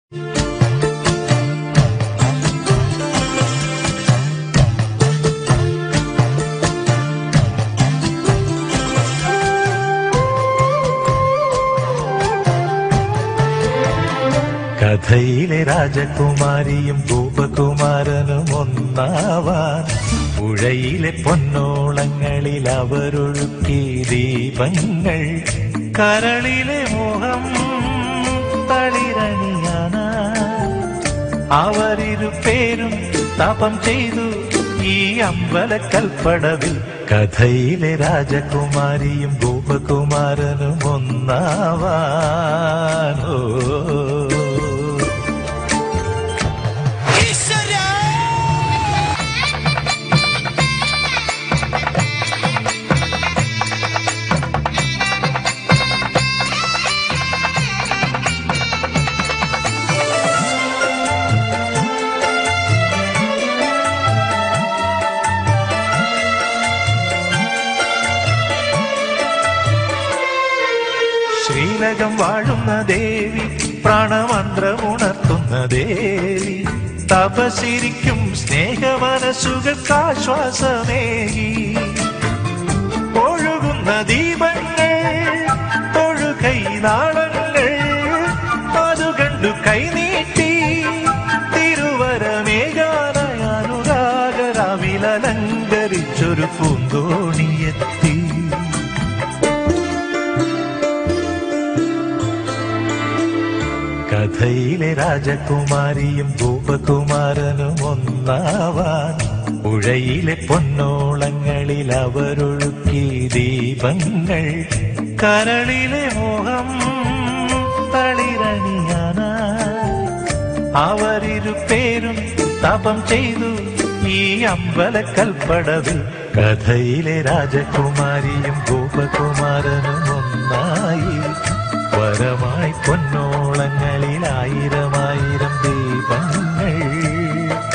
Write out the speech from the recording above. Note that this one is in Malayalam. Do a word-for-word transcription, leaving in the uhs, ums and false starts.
കഥയിലെ രാജകുമാരിയും ഗോപകുമാരനും ഒന്നാവാൻ പുഴയിലെ പൊന്നോളങ്ങളിൽ അവരൊഴുക്കി ദീപങ്ങൾ കരളിലെ മോഹം തളിരണിയാന അവരിരുപേരും തപം ചെയ്തു ഈ അമ്പലക്കൽപ്പടവിൽ. കഥയിലെ രാജകുമാരിയും ഗോപകുമാരനും ഒന്നാവാനോ. ശ്രീലകം വാഴുന്ന ദേവി, പ്രാണമന്ത്രമുണർത്തുന്ന ദേവി, തപസിരിക്കും സ്നേഹമനസ്സുകൾക്കാശ്വാസമേകി. ഒഴുകുന്ന ദീപങ്ങൾ, തൊഴുകൈ നാളങ്ങൾ, അതു കണ്ടു കൈനീട്ടി തിരുവരമേകാനയാനുരാഗരാവിലലങ്കരിച്ചൊരു പൂന്തോണിയെത്തി. കഥയിലെ രാജകുമാരിയും ഗോപകുമാരനും ഒന്നാവാൻ പുഴയിലെ പൊന്നോളങ്ങളിൽ അവരൊഴുക്കി ദീപങ്ങൾ കരളിലെ മോഹം തളിരണിയാന അവരിരുപേരും തപം ചെയ്തു ഈ അമ്പലക്കൽപ്പടവിൽ. കഥയിലെ രാജകുമാരിയും ഗോപകുമാരനും ഒന്നായി വരമായി പൊന്നോളങ്ങളിൽ ആയിരമായിരം ദീപങ്ങൾ.